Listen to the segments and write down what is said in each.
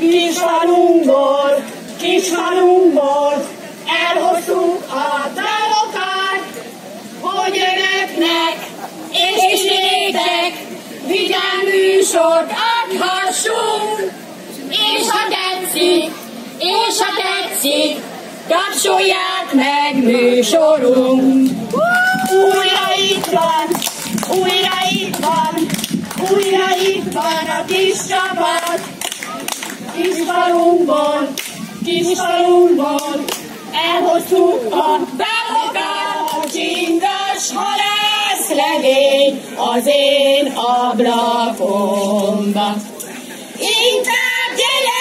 Kisfalunkból elhoztuk a tálokát, hogy önöknek és néktek vidám műsort adhassunk, és ha tetszik, tapsolják meg műsorunk. Újra itt van a kis csapat, Kisfalunkból elhoztuk a tálokat, a csingas halászlegény az én ablakomba. Inkább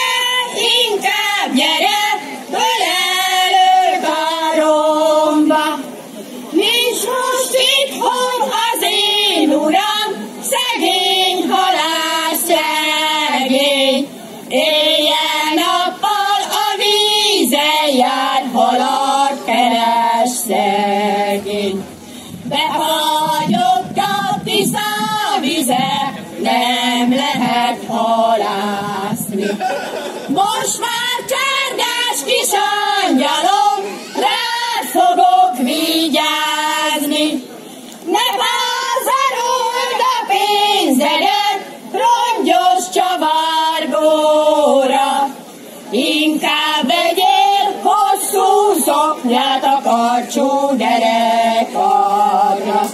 gyere, bölelök a romba. Nincs most itthon az én uram, szegény halászlegény. Éjjel-nappal a vízen jár, halat keres szegény. Behagyott a Tisza vize, nem lehet halászni. Most már cserdes kis angyalom, rád fogok vigyázni. Ne pázárold a pénzedet rongyos csavargóra, inkább vegyél hosszú szoknyát a karcsú derekadra.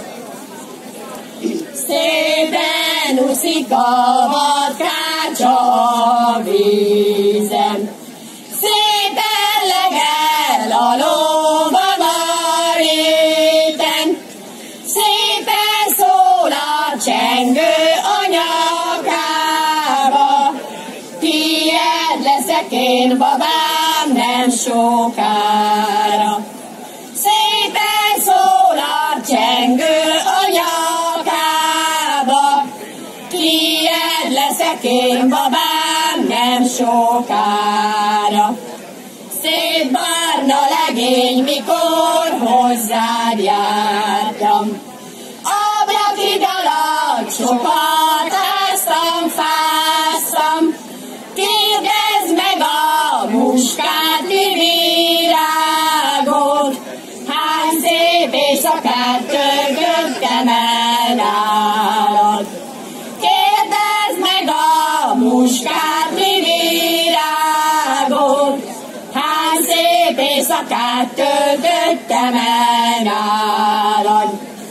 Szépen úszik a vadkácsa a vízen, szépen legel a lóval a réten, szépen szól a csengő a nyakába. Tied leszek én, babám, nem sokára. Szépen szól a csengő a nyakába. Tied leszek én, babám, nem sokára. Szép barna legény, mikor hozzád jártam. Ablakid alatt sokat áztam, fáztam. Kérdezd meg a muskáti virágot, hány szép éjszakát töltöttem el nálad. Kérdezd meg a muskáti virágot, hány szép éjszakát töltöttem el nálad.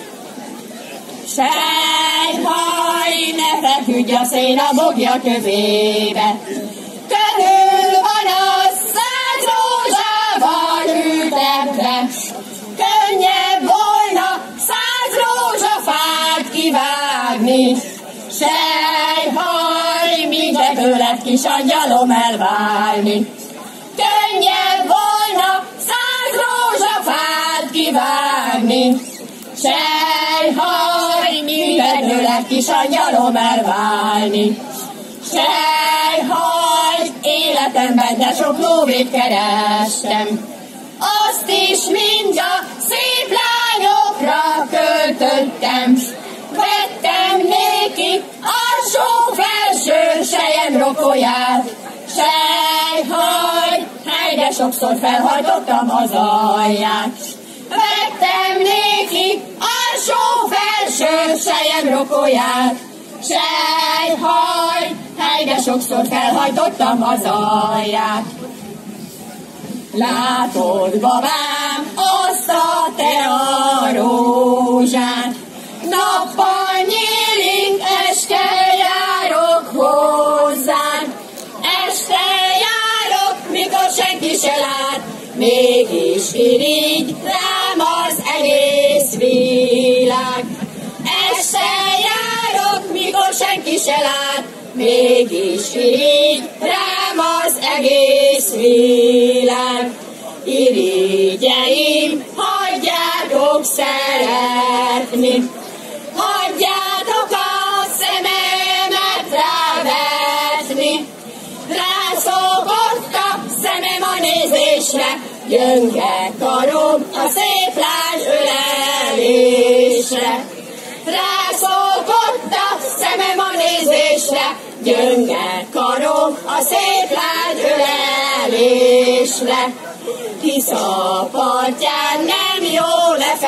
Sejthaj, ne feküdj a szén a bogja kövébe, körül van a 100 rózsával ültetve. Könnyebb volna 100 rózsafát kivágni. Sejthaj, míg tőled kis angyalom elválni. Könnyebb volna 100 rózsafát kivágni. Sejthaj, míg tőled kis angyalom elválni. Sejthaj, életemben de sok lóvét kerestem. Azt is mind a szép lányokra költöttem. Vettem néki alsó-felső sejem rokolyát. Sejthaj, hely, de sokszor felhajtottam az alját. Vettem néki alsó-felső sejem rokolyát. Sejthaj, hely, de sokszor felhajtottam az alját. Látod, babám, azt a te a rózsát, nappal nyílink, este járok hozzád. Este járok, mikor senki se lát, mégis irigy rám az egész világ. Este járok, mikor senki se lát, mégis irigy rám az egész világ. Irigyeim, hagyjátok szeretni, hagyjátok a szememet rávetni. Rászokott a szemem a nézésre, gyönge karom a szép lány ölelésre. rászokott a szemem a nézésre, gyönge karom a szép lágy ölelésre. Tisza partján nem jó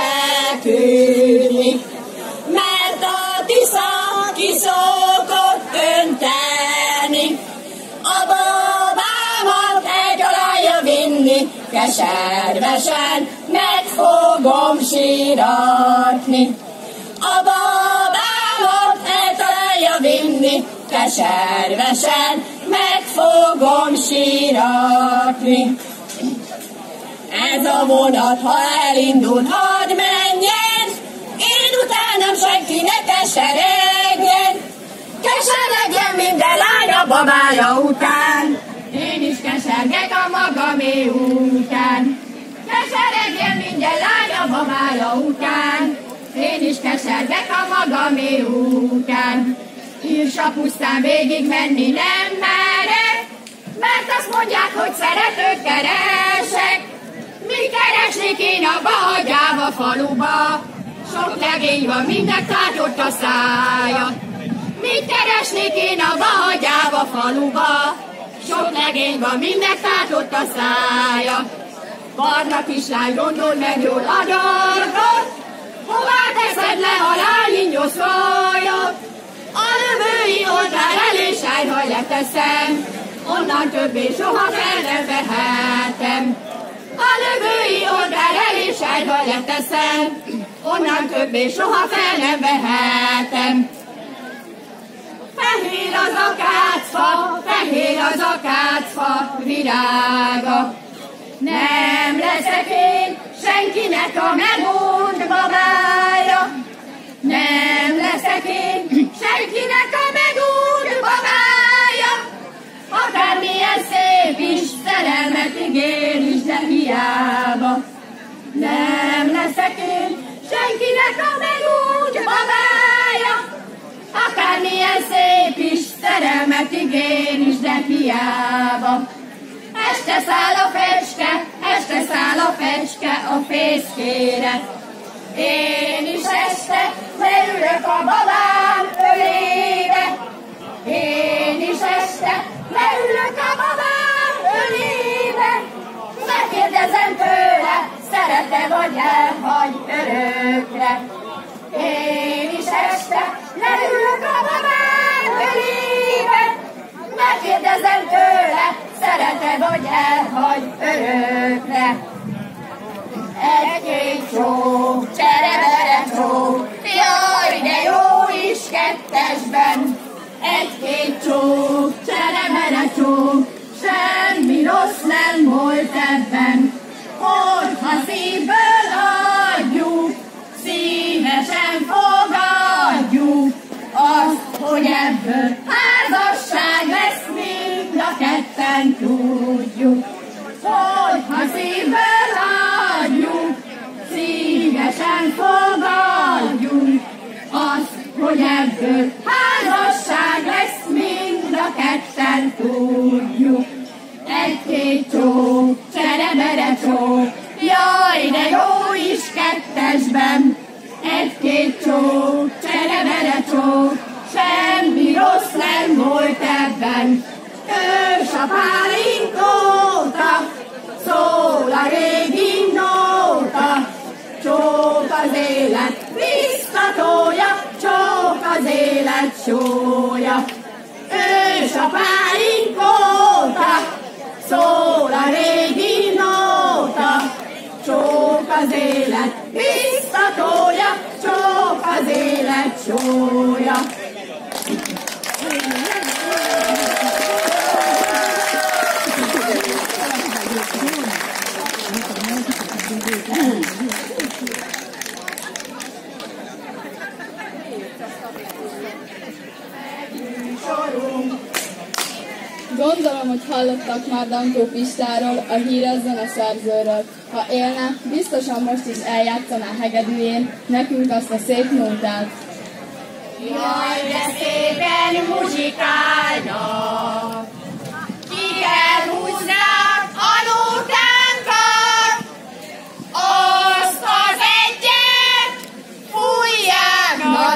lefeküdni, mert a Tisza ki szokott önteni. A babámat egy alajja vinni, keservesen meg fogom síratni. A babámat egy alajja vinni, keservesen meg fogom síratni. Ez a vonat, ha elindul, hadd menjen, én utánam senki ne keseregjen. Keseregjen minden lány a babája után, én is kesergek a magamé után. Keseregjen minden lány a babája után, én is kesergek a magamé után. Írsa pusztán végig menni nem merek, mert azt mondják, hogy szeretőt keresek. Mi keresni kéne a Bahagyába faluba, sok legény van, mindnek tátott a szája. Mit keresni kéne a Bahagyába faluba, sok legény van, mindnek tátott a szája. Barna kislány, gondolj meg jól a dolgot, hová teszed le a lányinyoszójat? A lövői oltár elé sájha leteszem, onnan többé soha fel nem vehetem. A lövői oltár elé sájha leteszem, onnan többé soha fel nem vehetem. Fehér az akácfa, fehér az akácfa virága. Nem leszek én senkinek a megúnt babája. Nem leszek én senkinek a megúnt babája. Akármilyen szép is, szerelmet ígér is, de hiába. Nem leszek én senkinek a megúnt babája. Akármilyen szép is, szerelmet ígér is, de hiába. Este száll a fecske, este száll a fecske a fészkére. Én is este leülök a babám ölébe. Én is este leülök a babám ölébe. Megkérdezem tőle, szeret-e vagy elhagy örökre. Én is este leülök a babám ölébe. Megkérdezem tőle, szeret-e vagy elhagy örökre. Egy-két csók, cserebere csók, jaj, de jó is kettesben. Egy-két csók, cserebere csók, semmi rossz nem volt ebben. Hogyha szívből adjuk, szívesen fogadjuk azt, hogy ebből házasság lesz, mind a ketten tudjuk. Hogyha szívből adjuk, szívesen fogadjuk azt, hogy ebből házasság lesz, mind a ketten tudjuk. Egy-két csók, cserebere csók, jaj, de jó is kettesben. Egy-két csók, cserebere csók, semmi rossz nem volt ebben. Ős a pálinkóta, szól a régi nóta, csók az élet biztatója, csók az élet sója. Ős a pálinkóta, szól a régi nóta, csók az élet biztatója, csók az élet sója. Gondolom, hogy hallottak már Dankó Pistáról, a híres zeneszerzőről. Ha élne, biztosan most is eljátszaná hegedűjén nekünk azt a szép nótát. Jaj, de szépen muzsikálnak, ki elhúznák a nótánkat, azt az egyet fújják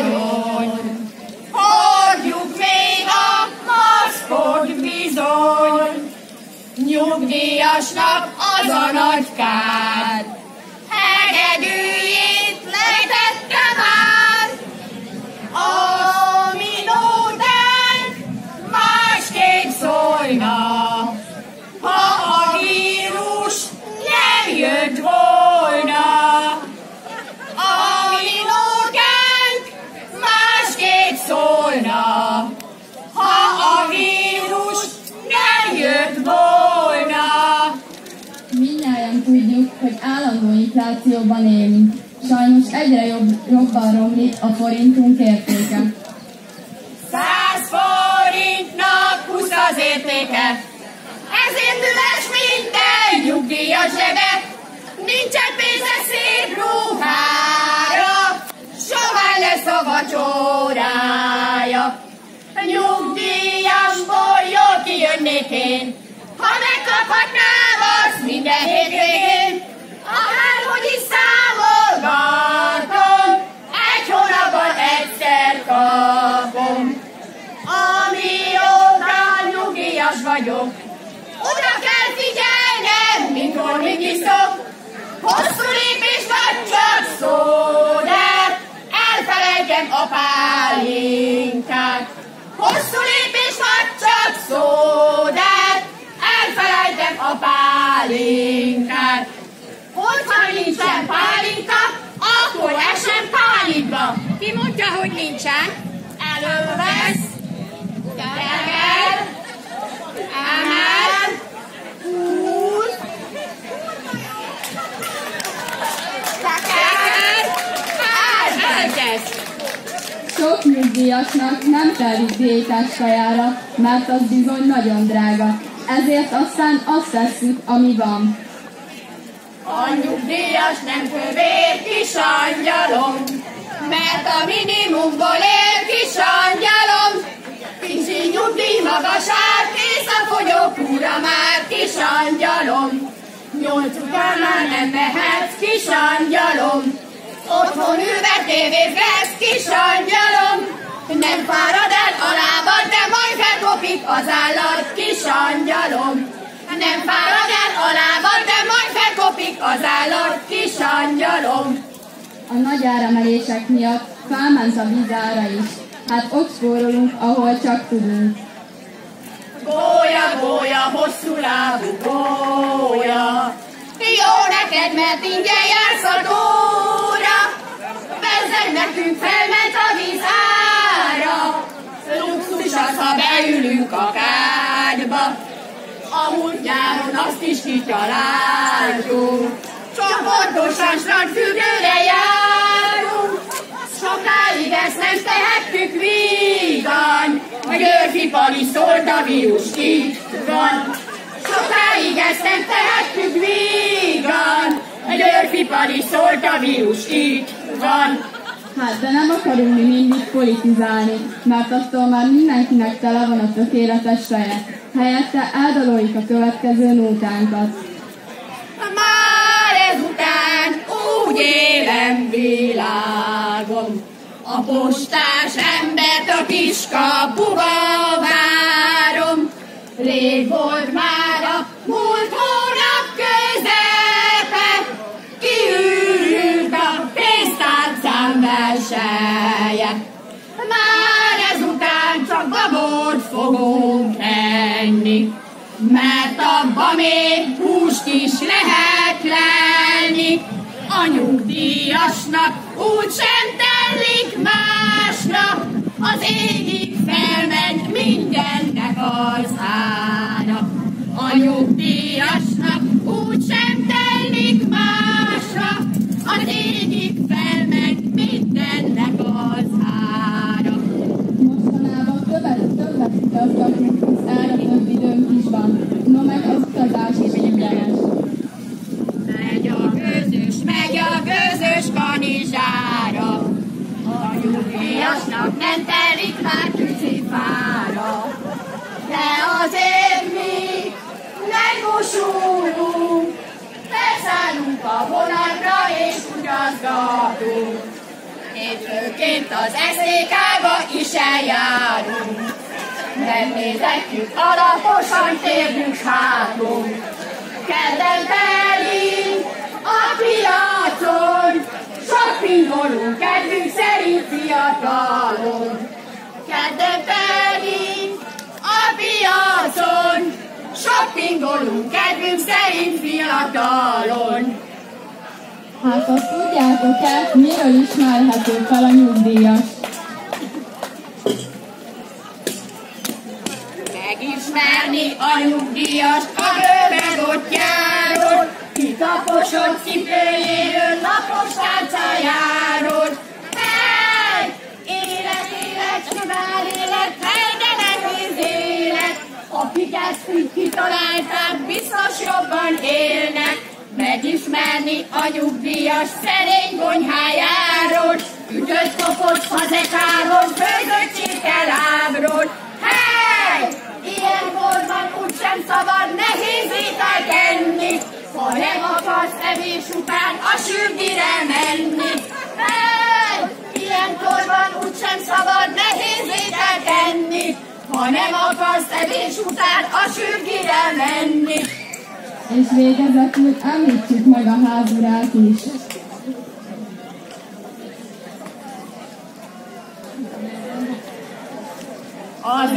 nyugdíjasnak az a nagy kár. Hegedűjét letette már, ami nótánk másképp szólna. Ha a vírus nem jött volna, a mi nótánk másképp szólna. Ha a vírus nem jött volna. Mindnyájan tudjuk, hogy állandó inflációban élünk. Sajnos egyre jobban romlik a forintunk értéke. 100 forintnak 20 az értéke, ezért üres minden nyugdíjas zsebe. Nincsen pénze szép ruhára, sovány lesz a vacsorája. Nyugdíjasból jól kijönnék én, ha megkaphatnám azt minden hétvégén. Akárhogy is számolgatom, egy hónapban egyszer kapom. Amióta nyugdíjas vagyok, oda kell figyelnem, mikor mit iszok. Hosszú lépés vagy csak szó, de elfelejtem a pálinkát. Hosszú lépés vagy csak szó, de elfelejtem a pálinkát. Hogyha nincsen pálinka, akkor esem pálinkba. Ki mondja, hogy nincsen? Elővesz, teker, emel, húz, teker, elkezd. Sok nyugdíjasnak nem telik diétás kajára, mert az bizony nagyon drága. Ezért aztán azt vesszük, ami van. A nyugdíjas nem kövér kis angyalom, mert a minimumból él kis angyalom. Kicsi nyugdíj magasát, kész a fogyókúra már kis angyalom. 8 után már nem mehetsz kis angyalom, otthon ülve tévét vesz kis angyalom. Nem fárad el a lábad, de majd felkopik az állat kis angyalom. Nem fárad el a lábad, de majd felkopik az állat kis angyalom. A nagy áremelések miatt felment a vízára is. Hát ott spórolunk, ahol csak tudunk. Gólya, gólya, hosszú lábú gólya, jó neked, mert ingyen jársz a tóra. Bezzeg nekünk felment a vízára, luxus az, ha beülünk a kádba. A múlt nyáron azt is kitaláltuk, csoportosan strandfürdőre járunk. Sokáig ezt nem tehettük vígan, a Györfi Pali szólt, a vírus itt van. Sokáig ezt nem tehettük vígan, a Györfi Pali szólt, a vírus itt van. Hát, de nem akarunk mi mindig politizálni, mert attól már mindenkinek tele van a tökéletes feje. Helyette eldaloljuk a következő nótánkat. Már ezután úgy élem világom, a postás embert a kiskapuba várom. Rég volt már a múlt hónap közepe, kiürült a pénztárcám verselye. Már ezután csak babot fogunk enni, mert abba még húst is lehet lelni. A nyugdíjasnak úgysem tellik másra, az égig felment mindennek az ára. A nyugdíjasnak úgysem tellik másra, az égig felment mindennek az ára. Mostanában többet utazgatunk, az ára több időnk is van. No meg az utazás is ingyenes. Megy a gőzös kanizsára, a nyugdíjasnak nem telik már tűzifára. De azért mi nem mosulunk, felszállunk a vonatra és utazgatunk. Hétfőként az SZTK-ba is eljárunk, megnézetjük alaposan, térjünk hátunk. kedden pedig a piacon, shoppingolunk kedvünk szerint fiatalon. Kedden pedig a piacon, shoppingolunk kedvünk szerint fiatalon. Hát azt tudjátok-e, miről ismerhető fel a nyugdíjas? Megismerni a nyugdíjast a bővegottjáról, kitaposott cipőjéről, lapos tárcájáról. Hely! Élet, élet, sivár élet, hely, de nehéz élet! Akik ezt úgy kitalálták, biztos jobban élnek. Megismerni a nyugdíjas szerény konyhájáról, ütött kopott fazekáról, főzött csirkelábról. Hely! Ilyenkor van úgysem szabad nehéz ételt enni, ha nem akarsz evés után a sürgire menni. Hely! Ilyenkor van úgysem szabad nehéz ételt enni, ha nem akarsz evés után a sürgire menni. És végezetül említsük meg a házurát is. Az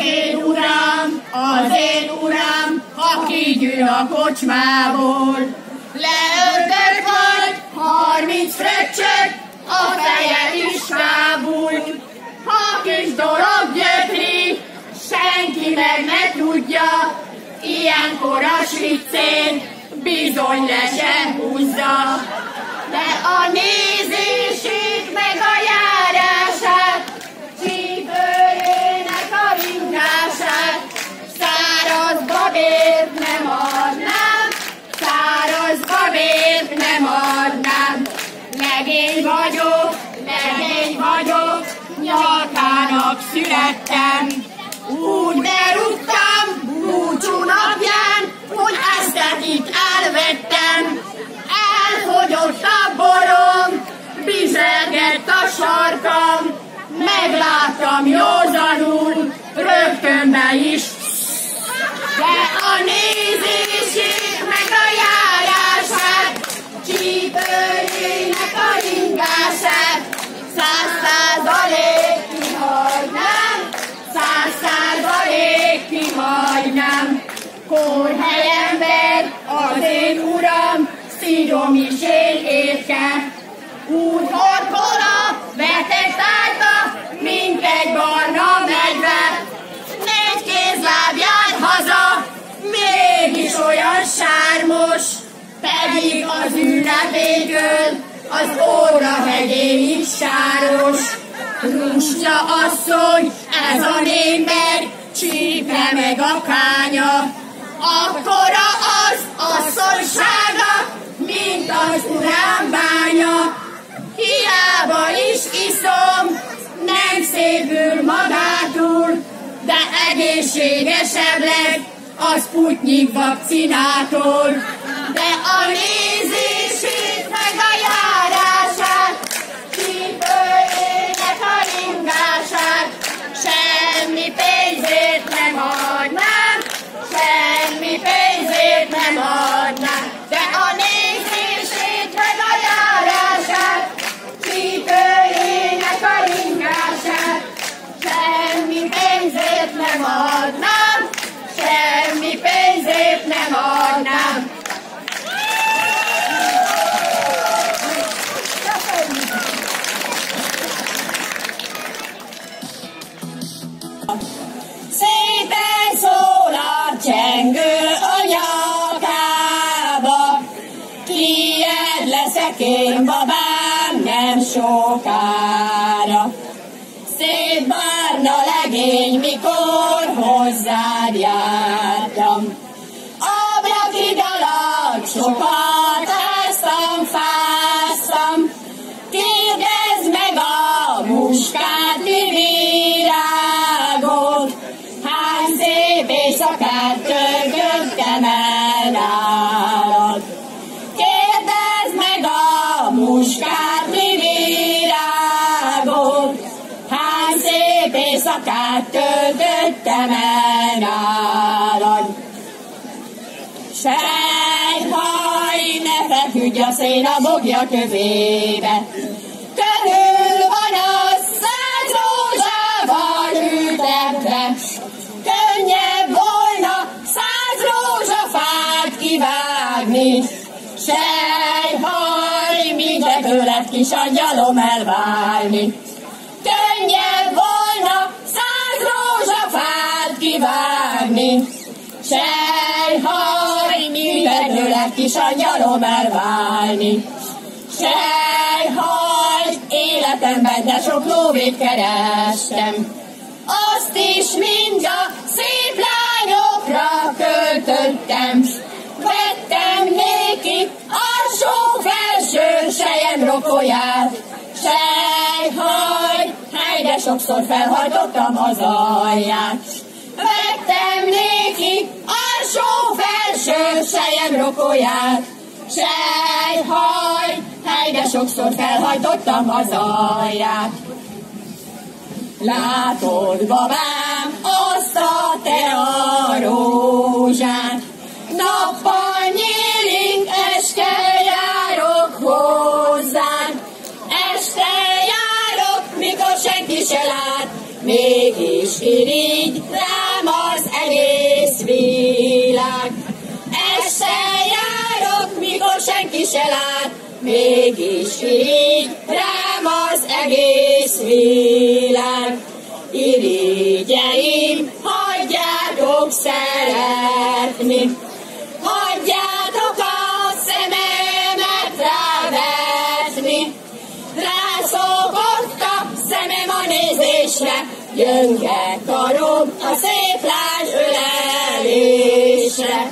én uram, ha kigyűl a kocsmából, leöltött vagy 30 fröccsöt, a feje is kábult. Ha kis dolog gyötri, senki meg ne tudja, ilyenkor a sviccén bizony le se húzza. De a nézését meg a járását, csípőjének a ringását, száraz babért nem adnám, száraz babért nem adnám. Legény vagyok, nyakának születtem, úgy berúgtam búcsú napján, hogy eztet itt elvettem. Elfogyott a borom, bizsergett a sarkam, megláttam józanul, rögtön be is. De a nézését meg a járását, csípőjének a ringását, 100% kihagynám, 100% kihagynám. Kórhelyember az én uram, szírom is én érke. Úgy horkol a vetett álta, mint egy barna medve. 4 kézláb jár haza, mégis olyan sármos, pedig az ünnepétől az Órahegyén is sáros. Rústya asszony, ez a némber, csípe meg a kánya, akkora az asszonysága, mint az urán bánya. Hiába is iszom, nem szépül magától, de egészségesebb lett a Sputnik vakcinától. De a nézését meg a járását, csípőjének a ringását, semmi pénzért nem adnám, semmi pénzért nem adnám. De a nézését meg a járását, csípőjének a ringását, semmi pénzért nem adnám, semmi pénzért nem adnám. Szépen szól a csengő a nyakába, tiéd leszek én, babám, nem sokára. Szép barna legény, mikor hozzád jártam, ablakig alatt sokat áztam, fáztam. Kérdezd meg a muskáti virágot, hány szép éjszakát töltöttem el nálad. Kérdezd meg a muskáti virágot, hány szép éjszakát töltöttem el nálad. Sejt, feküdj a szén a bogja kövébe. Körül van a 100 rózsával ültetve, könnyebb volna 100 rózsafát kivágni. Sejhaj, mindre tőled kis angyalom elválni. Könnyebb volna 100 rózsafát kivágni. Sejhaj, mindre tőled kis angyalom elválni. Sejhaj, életemben de sok lóvét kerestem, azt is mind a szép lányokra költöttem. Vettem néki alsó-felső sejem rokolyát. Sejhaj, hely, de sokszor felhajtottam az alját. Vettem néki alsó-felső sejem rokolyát. Sejhaj, hely, de sokszor felhajtottam az alját. Látod, babám, azt a tearózsát, nappal nyílik, este járok hozzánk. Este járok, mikor senki se lát, mégis irigy rám az egész világ. Este járok, mikor senki se lát, mégis irigy rám az egész világ. Irigyeim, hagyjátok szeretni, hagyjátok a szememet rávetni. Rászokott a szemem a nézésre, gyönge karom a szép lány ölelésre.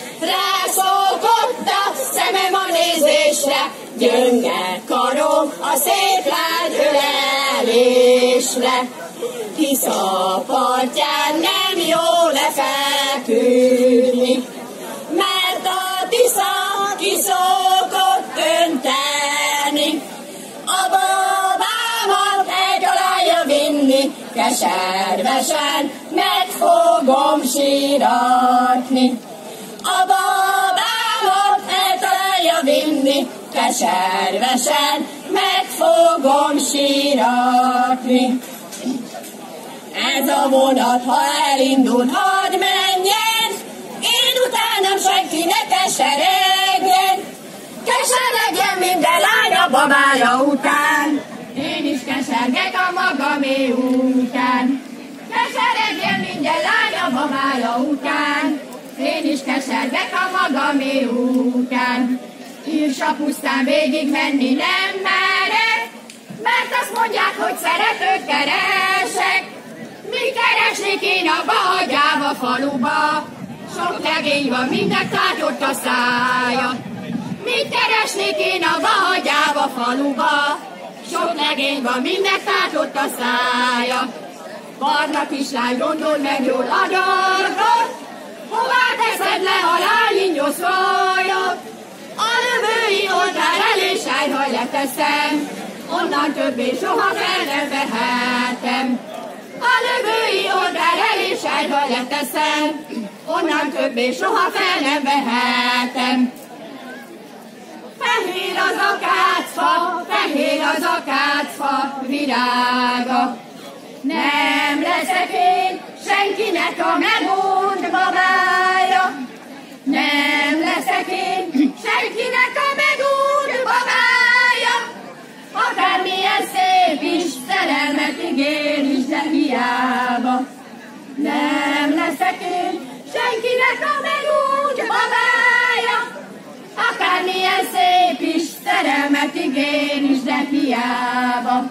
Rászokott a szemem a nézésre, gyönge karom a szép lány ölelésre. Hisz a partján nem jó lefeküdni, mert a Tisza ki szokott önteni. A babámat eltalálja vinni, keservesen meg fogom síratni. A babámat eltalálja vinni, keservesen meg fogom síratni. Ez a vonat, ha elindul, hadd menjen, én utánam senki ne keseregjen. Keseregjen minden lány a babája után, én is kesergek a magamé útján. Keseregjen minden lány a babája után, én is kesergek a magamé útján. Írsa pusztán végig menni nem merek, mert azt mondják, hogy szeretőt keresek. Mi keresnék én abba a gyáva faluba, sok legény van, mindnek tátott a szája. Mit keresnék én abba a gyáva faluba, sok legény van, mindnek tátott a szája. Barna kislány, gondol meg jól a dolgot, hová teszed le a lányinyoszólyot? A lövői oltár elé sájha leteszem, onnan többé soha fel nem vehetem. A lövői oldal elé sájba leteszem, onnan többé soha fel nem vehetem. Fehér az akácfa, fehér az akácfa virága. Nem leszek én senkinek a megmond babája. Nem leszek én senkinek a megmond babája. Akármilyen szép is, szerelmet ígér is, de hiába. Nem leszek én senkinek a megúgy babája. Akármilyen szép is, szerelmet ígér is, de hiába.